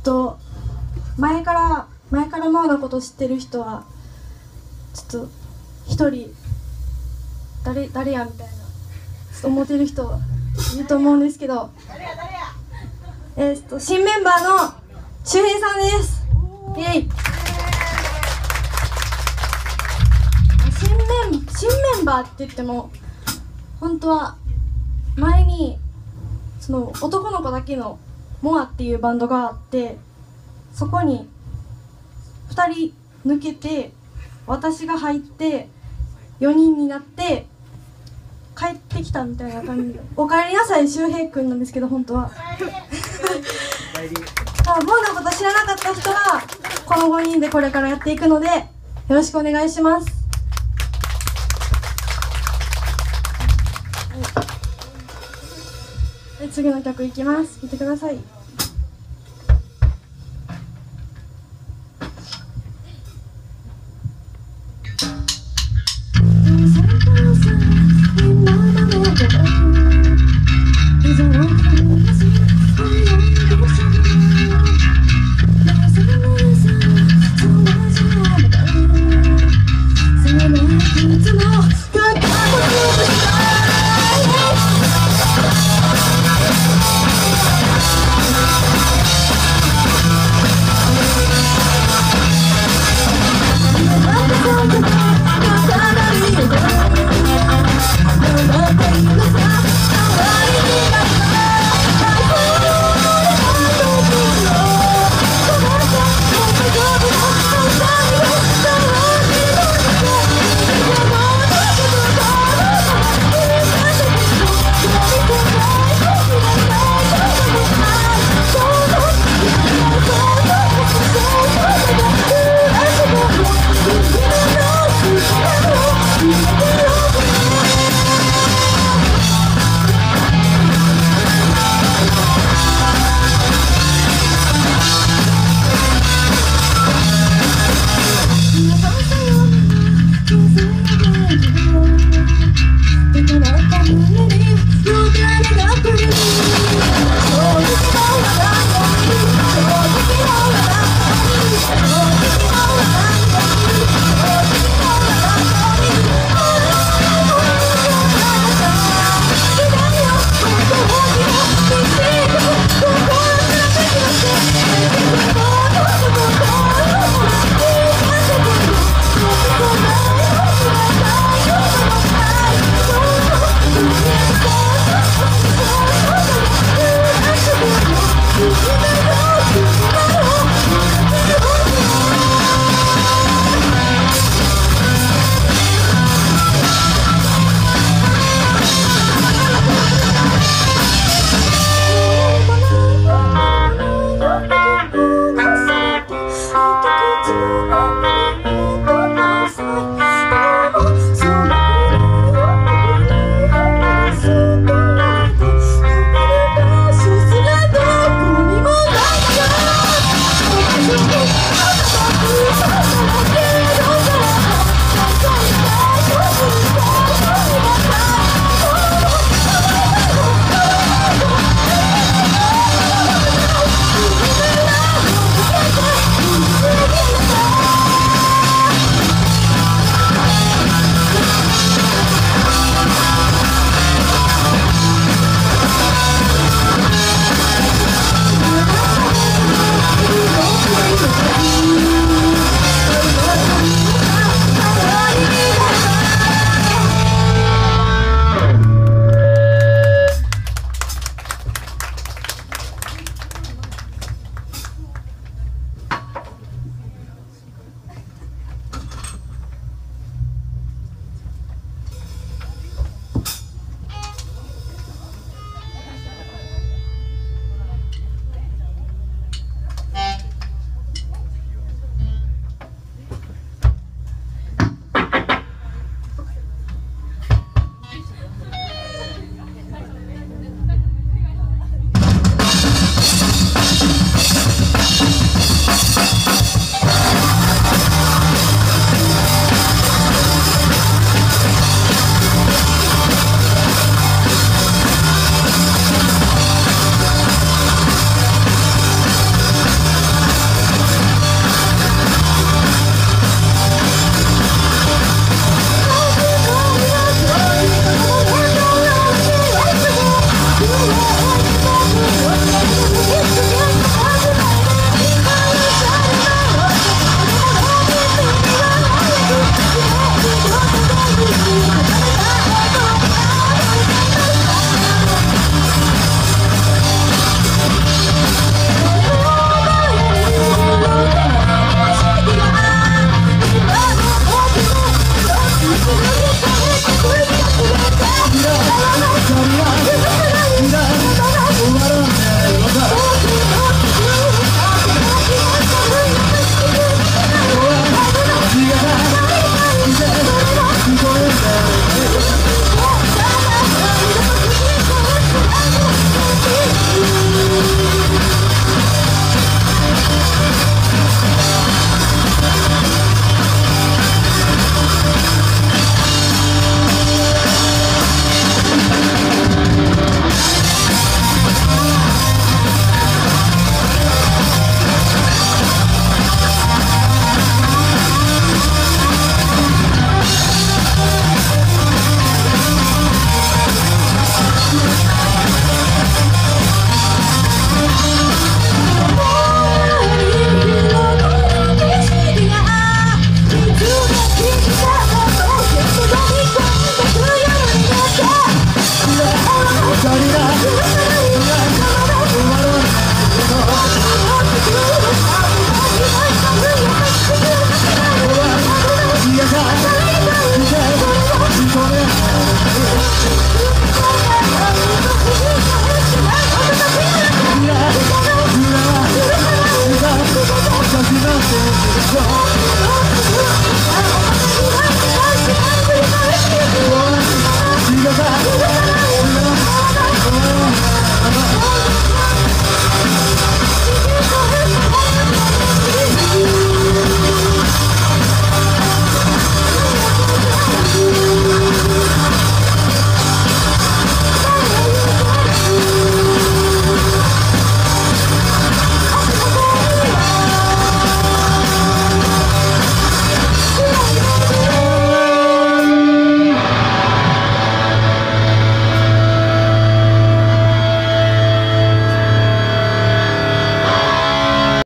と前からマオのこと知ってる人はちょっと一人誰やみたいなちょっと思ってる人いると思うんですけど、新メンバーの周平さんです。イエイ。新メンバーって言っても本当は前にその男の子だけのモアっていうバンドがあって、そこに2人抜けて私が入って4人になって帰ってきたみたいな感じで、おかえりなさい周平くんなんですけど、本当はモアのこと知らなかった人はこの5人でこれからやっていくのでよろしくお願いします。次の曲いきます。聴いてください。